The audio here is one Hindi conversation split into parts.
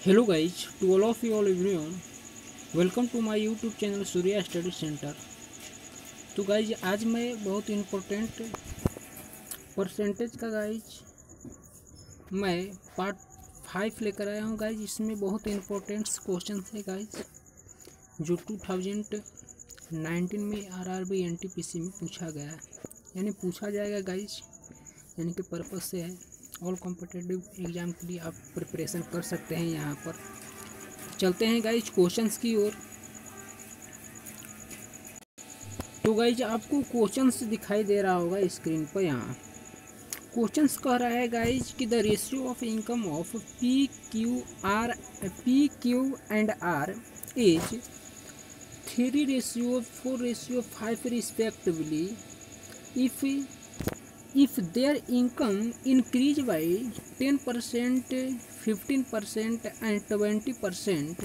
Hello guys, to all of you all everyone, welcome to my YouTube channel Surya study centre. तो गाइज आज मैं बहुत इम्पोर्टेंट परसेंटेज का गाइज मैं पार्ट 5 लेकर आया हूँ गाइज। इसमें बहुत इम्पोर्टेंट क्वेश्चन है गाइज जो 2019 में आरआरबी एनटीपीसी में पूछा गया है, यानी पूछा जाएगा गाइज, यानी कि पर्पस से है। ऑल कॉम्पिटिटिव एग्ज़ाम के लिए आप प्रिपरेशन कर सकते हैं। यहाँ पर चलते हैं गाइज क्वेश्चंस की ओर। तो गाइज आपको क्वेश्चंस दिखाई दे रहा होगा स्क्रीन पर। यहाँ क्वेश्चंस कह रहा है गाइज कि the ratio of income of P Q and R is 3:4:5 respectively if their income increase by 10%, 15% and 20%,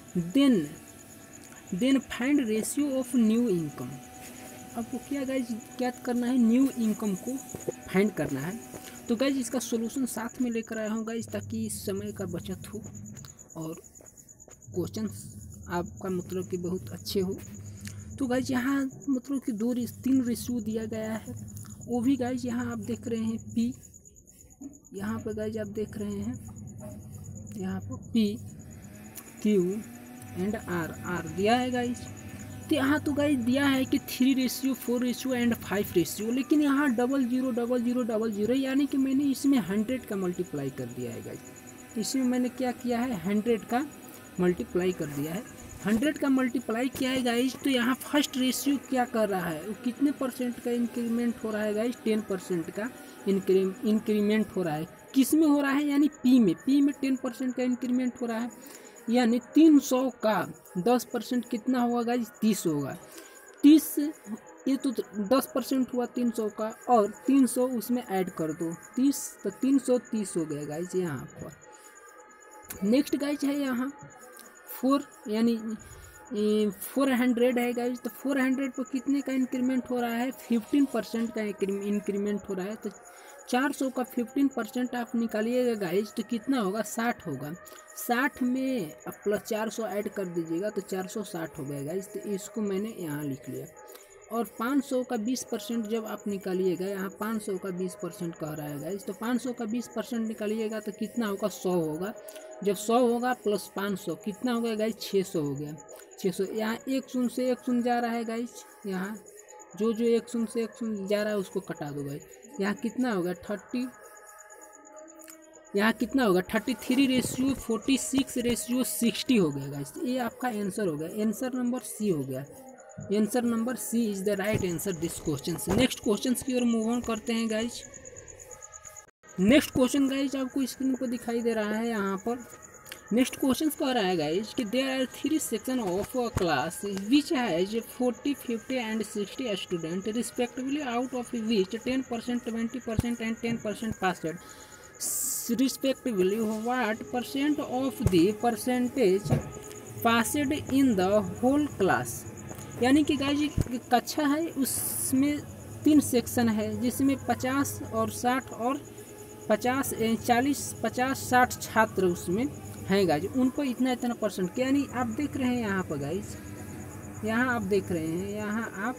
then find ratio of new income। आपको क्या करना है, न्यू इनकम को फाइंड करना है। तो गाइज इसका सॉल्यूशन साथ में लेकर आया हूँ गाइज, ताकि समय का बचत हो और क्वेश्चन आपका मतलब कि बहुत अच्छे हो। तो गाइज यहाँ मतलब कि 3 रेशियो दिया गया है, वो भी गाइज यहाँ आप देख रहे हैं पी, यहाँ पर गाइज आप देख रहे हैं यहाँ पर पी क्यू एंड आर दिया है गाइज। तो यहाँ तो गाइज दिया है कि 3:4 एंड 5, लेकिन यहाँ 000000, यानी कि मैंने इसमें 100 का मल्टीप्लाई कर दिया है गाइज। इसमें मैंने क्या किया है, 100 का मल्टीप्लाई कर दिया है। 100 का मल्टीप्लाई किया है गाइज। तो यहाँ फर्स्ट रेशियो क्या कर रहा है, वो कितने परसेंट का इंक्रीमेंट हो रहा है गाइज, 10% का इंक्रीमेंट हो रहा है। किस में हो रहा है, यानी पी में 10% का इंक्रीमेंट हो रहा है। यानी 300 का 10% कितना होगा गाइज, 30 होगा। 30 ये तो 10% हुआ 300 का, और 300 उसमें ऐड कर दो 30, तो 330 हो गया गाइज यहाँ पर। नेक्स्ट गाइज है यहाँ 4, यानी 400 है गाइज। तो 400 पर कितने का इंक्रीमेंट हो रहा है, 15% का इंक्रीमेंट हो रहा है। तो 400 का 15% आप निकालिएगा गाइज, तो कितना होगा, 60 होगा। 60 में अब प्लस 400 ऐड कर दीजिएगा तो 460 हो गया गाइज। तो इसको मैंने यहाँ लिख लिया। और 500 का 20% जब आप निकालिएगा, यहाँ 500 का 20% कह रहा है गाइज, तो 500 का 20% निकालिएगा तो कितना होगा, 100 होगा। जब 100 होगा प्लस 500 कितना हो गया गाइज, 600 हो गया। 600 यहाँ एक शून्य से एक शून्य जा रहा है गाइज, यहाँ जो एक शून्य से एक शून्य जा रहा है उसको कटा दो गाइज। यहाँ कितना होगा 30, यहाँ कितना होगा 33:46:60 हो गया गाइज। ये आपका आंसर हो गया, आंसर नंबर सी हो गया। Answer number C is the right answer this question. Next question की ओर मूव ऑन करते हैं गाइज। नेक्स्ट क्वेश्चन गाइज आपको स्क्रीन पर दिखाई दे रहा है यहाँ पर। नेक्स्ट क्वेश्चन कह रहा है गाइज कि there are 3 section of a class which has 40, 50 and 60 student respectively, out of which 10%, 20% and 10% passed respectively. What percent of the percentage passed in the whole class. यानी कि गाइज कक्षा है, उसमें 3 सेक्शन है, जिसमें 50 और 60 और 50 छात्र उसमें हैं गाइज। उनको इतना परसेंट, यानी आप देख रहे हैं यहाँ पर गाइज, यहाँ आप देख रहे हैं, यहाँ आप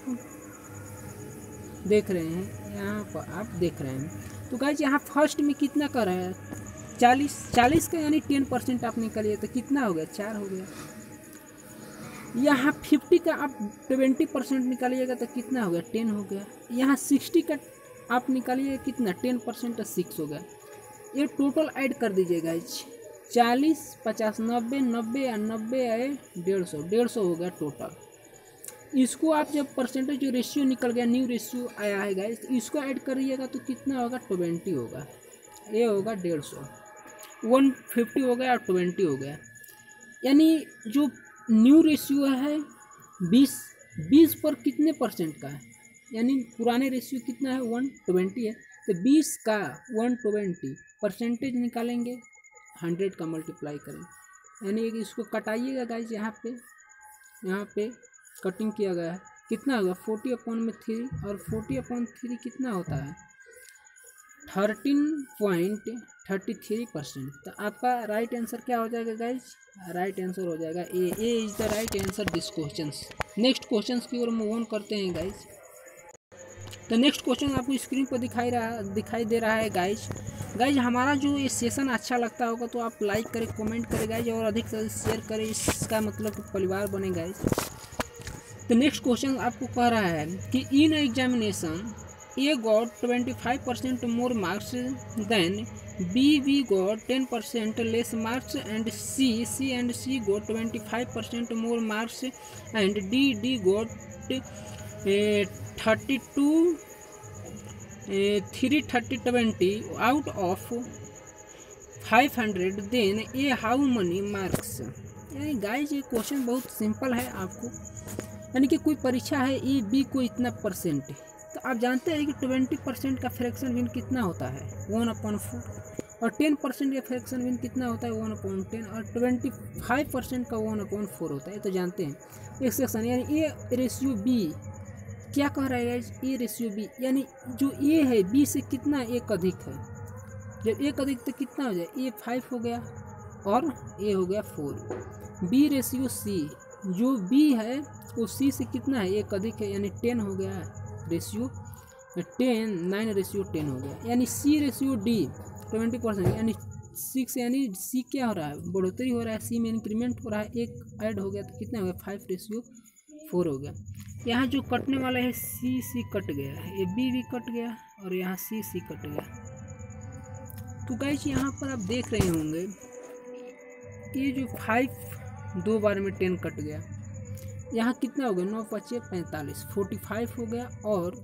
देख रहे हैं, यहाँ पर आप देख रहे हैं। तो गाइज यहाँ फर्स्ट में कितना कर रहा है, 40 का, यानी 10% आप निकालिए तो कितना हो गया, 4 हो गया। यहाँ 50 का आप 20% निकालिएगा तो कितना हो गया, 10 हो गया। यहाँ 60 का आप निकालिएगा कितना, 10% तो 6 हो गया। ये टोटल ऐड कर दीजिएगा, 40, 50, 90, 90 और 90 है 150 हो गया टोटल। इसको आप जब परसेंटेज जो रेशियो निकल गया, न्यू रेशियो आया है गाइस, इसको ऐड करिएगा तो कितना होगा, 20 होगा। ये होगा 150, 150 हो गया और 20 हो गया। यानी जो न्यू रेशियो है 20 पर कितने परसेंट का है, यानी पुराने रेशियो कितना है, 120 है। तो 20 का 120 परसेंटेज निकालेंगे, 100 का मल्टीप्लाई करें, यानी कि इसको कटाइएगा गाइज। यहाँ पे कटिंग किया गया है, कितना होगा 40/3, और 40/3 कितना होता है, 13.33%। तो आपका राइट आंसर क्या हो जाएगा गाइज? राइट आंसर हो जाएगा A is the right answer this question. Next question की ओर मूव ऑन करते हैं गाइज। तो नेक्स्ट क्वेश्चन आपको स्क्रीन पर दिखाई दे रहा है गाइज हमारा जो ये सेशन अच्छा लगता होगा तो आप लाइक करें, कमेंट करें गाइज, और अधिक से अधिक शेयर करें, इसका मतलब परिवार बने गाइज। तो नेक्स्ट क्वेश्चन आपको कह रहा है कि in examination A got 25% more marks than B got 10% less marks, and C and C got 25% more marks, and D got 320 out of 500, then A how many marks? यानी गाइज ये क्वेश्चन बहुत सिंपल है आपको, यानी कि कोई परीक्षा है ए बी को इतना परसेंट, तो आप जानते हैं कि 20% का फ्रैक्शन विन कितना होता है 1/4, और 10% का फ्रैक्शन विन कितना होता है 1/10, और 25% का 1/4 होता है, तो जानते हैं। एक सेक्शन यानी ए रेशियो बी क्या कह रहा है, ए रेशियो बी यानी जो ए है बी से कितना एक अधिक है, जब एक अधिक तो कितना हो जाए, ए 5 हो गया और ए हो गया 4। बी रेशियो सी, जो बी है वो सी से कितना है एक अधिक है, यानी 10 हो गया रेशियो 10, 9/10 हो गया, यानी सी रेशियो डी 20%, यानी 6, यानी सी क्या हो रहा है, बढ़ोतरी हो रहा है, सी में इंक्रीमेंट हो रहा है, एक ऐड हो गया तो कितना हो गया 5/4 हो गया। यहाँ जो कटने वाला है सी कट गया, ये बी कट गया, और यहाँ सी कट गया। तो गाइस यहाँ पर आप देख रहे होंगे ये जो 5 दो बार में 10 कट गया, यहाँ कितना हो गया 9 × 5 = 45, 45 हो गया, और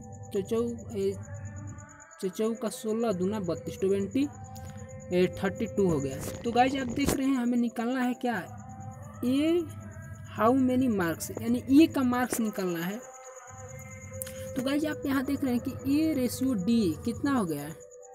चचौ का 16 दूना 32, 32 हो गया। तो गाइज आप देख रहे हैं हमें निकालना है क्या, ए हाउ मेनी मार्क्स, यानी ए का मार्क्स निकालना है। तो गाइज आप यहाँ देख रहे हैं कि ए रेशियो डी कितना हो गया है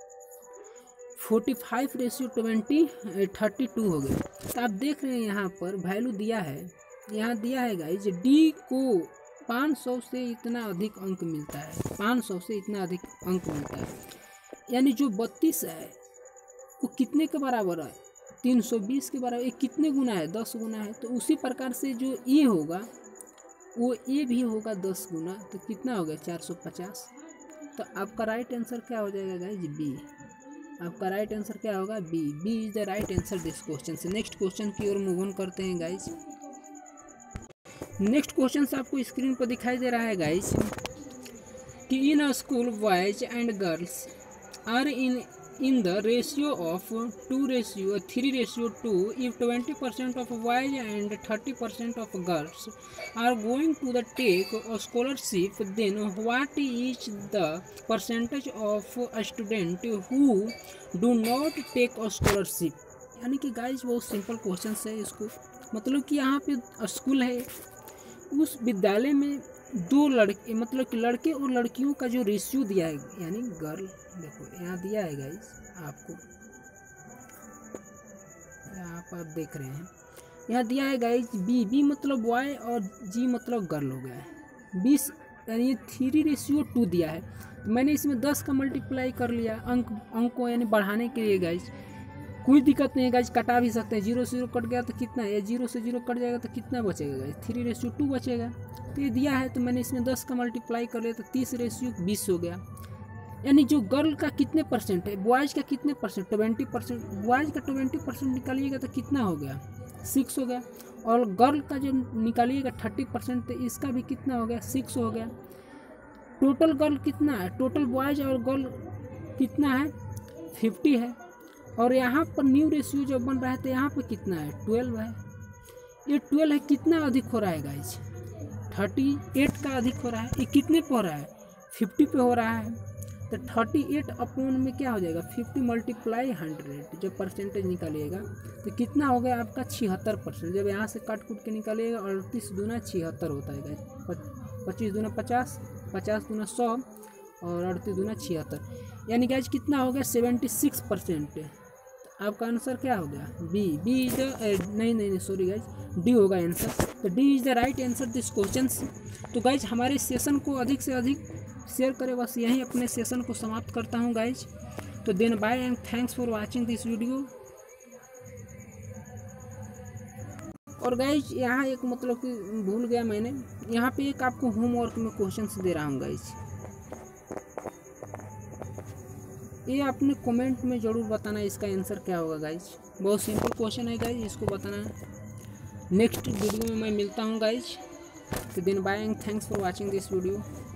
45/20 32 हो गया। तो आप देख रहे हैं यहाँ पर वैल्यू दिया है, यहाँ दिया है गाइज डी को 500 से इतना अधिक अंक मिलता है, 500 से इतना अधिक अंक मिलता है, यानी जो 32 है वो कितने के बराबर है 320 के बराबर, ये कितने गुना है 10 गुना है। तो उसी प्रकार से जो ए होगा वो ए भी होगा 10 गुना, तो कितना हो गया 450। तो आपका राइट आंसर क्या हो जाएगा गाइज बी, आपका राइट आंसर क्या होगा B is the right answer this question. से नेक्स्ट क्वेश्चन की ओर मूव ऑन करते हैं गाइज। नेक्स्ट क्वेश्चन आपको स्क्रीन पर दिखाई दे रहा है गाइज कि in a school boys and girls are in the ratio of 2:3:2 if 20% of boys and 30% of girls are going to the take a scholarship, then what is the percentage of students who do not take a scholarship? यानी कि गाइज बहुत सिंपल क्वेश्चन है इसको, मतलब कि यहाँ पे स्कूल है, उस विद्यालय में दो लड़के, मतलब कि लड़के और लड़कियों का जो रेशियो दिया है, यानी गर्ल, देखो यहाँ दिया है गाइज आपको, यहाँ पर आप देख रहे हैं यहाँ दिया है गाइज बी मतलब बॉय और जी मतलब गर्ल हो गया है 20, यानी 3:2 दिया है। तो मैंने इसमें 10 का मल्टीप्लाई कर लिया अंक को, यानी बढ़ाने के लिए गाइज, कोई दिक्कत नहीं है गाइज, कटा भी सकते हैं, 0 से 0 कट गया तो कितना है, 0 से 0 कट जाएगा तो कितना बचेगा गाइज 3:2 बचेगा। तो ये दिया है तो मैंने इसमें 10 का मल्टीप्लाई कर लिया तो 30:20 हो गया। यानी जो गर्ल का कितने परसेंट है, बॉयज़ का कितने परसेंट 20%, बॉयज़ का 20% निकालिएगा तो कितना हो गया 6 हो गया, और गर्ल का जो निकालिएगा 30% तो इसका भी कितना हो गया 6 हो गया। टोटल गर्ल कितना है, टोटल बॉयज़ और गर्ल कितना है 50 है, और यहाँ पर न्यू रेशियो जो बन रहा है तो यहाँ पर कितना है 12 है। ये 12 है, कितना अधिक हो रहा है गाइज 38 का अधिक हो रहा है। ये कितने पे हो रहा है 50 पे हो रहा है, तो 38 अपॉन में क्या हो जाएगा 50 × 100, जब परसेंटेज निकालिएगा तो कितना हो गया आपका 76%। जब यहाँ से काट कूट के निकालिएगा 38 दूना 76 होता है गाइज, 25 दूना 50, 50 दूना 100 और 38 दूना 76, यानी गाइज कितना हो गया 76%। आपका आंसर क्या हो गया बी इज द नहीं सॉरी गाइज डी होगा आंसर। तो D is the right answer this question. तो गाइज हमारे सेशन को अधिक से अधिक शेयर करें, बस यहीं अपने सेशन को समाप्त करता हूं गाइज। तो then bye and thanks for watching this video. और गाइज यहाँ एक मतलब कि भूल गया मैंने, यहाँ पे एक आपको होमवर्क में क्वेश्चंस दे रहा हूँ गाइज, ये आपने कमेंट में ज़रूर बताना इसका आंसर क्या होगा गाइज। बहुत सिंपल क्वेश्चन है गाइज, इसको बताना है। नेक्स्ट वीडियो में मैं मिलता हूँ गाइज। तो then bye and thanks for watching this video.